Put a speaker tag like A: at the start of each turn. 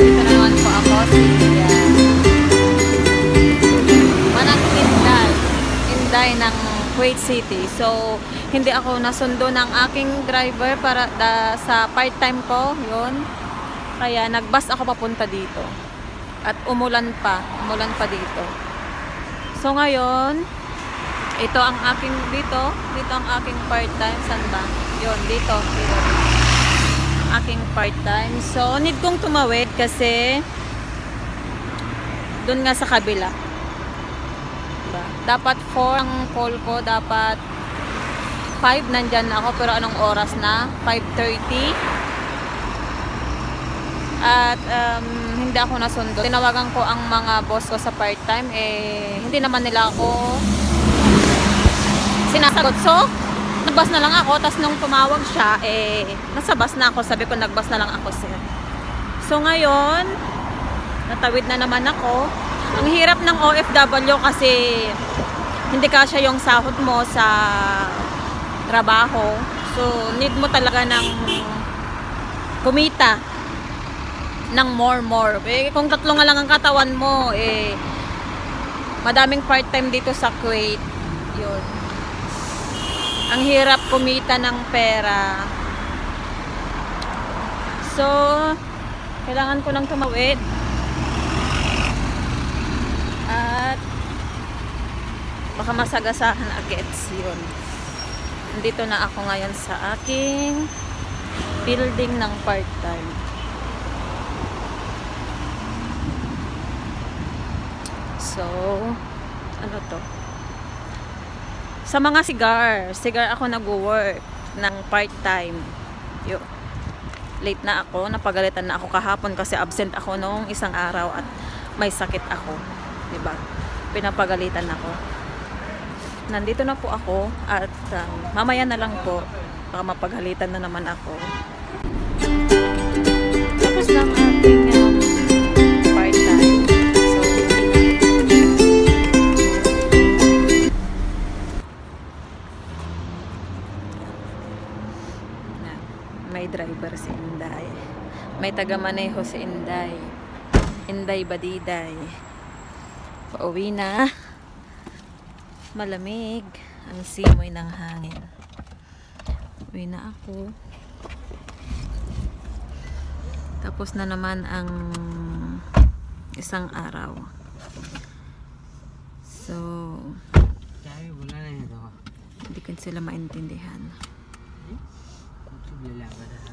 A: Dito na naman po ako si Manang Inday ng Kuwait City. So, hindi ako nasundo ng aking driver para sa part-time ko, yun. Kaya nag-bus ako papunta dito. At umulan pa dito. So, ngayon, ito ang aking dito ang aking part-time. Saan ba? Yun, dito. Aking part-time. So, need kong tumawid kasi doon nga sa kabila. Dapat 4 ang call ko, dapat 5 nandyan ako, pero anong oras na? 5:30. At hindi ako nasundo. Tinawagan ko ang mga boss ko sa part-time, hindi naman nila ako sinasagot. So, nagbas na lang ako, tapos nung tumawag siya, nasa bus na ako. Sabi ko, nagbas na lang ako, sir. So, ngayon, natawid na naman ako. Ang hirap ng OFW kasi hindi kasya yung sahod mo sa trabaho. So, need mo talaga ng kumita ng more. Kung tatlo nga lang ang katawan mo, madaming part-time dito sa Kuwait. Yun. Ang hirap kumita ng pera. So, kailangan ko nang tumawid. At baka masagasahan agets yun. Nandito na ako ngayon sa aking building ng part-time. So, ano to? Sa mga cigar ako nag-work ng part-time. Yo. Late na ako, napagalitan na ako kahapon kasi absent ako nung isang araw at may sakit ako. Diba? Pinapagalitan ako. Nandito na po ako at mamaya na lang po baka mapagalitan na naman ako. Tapos lang ating part-time. May driver si Inday. May taga-maneho si Inday. Inday Badiday. Pauwi na. Malamig ang simoy ng hangin. Uwi na ako. Tapos na naman ang isang araw. So, hindi ko sila maintindihan.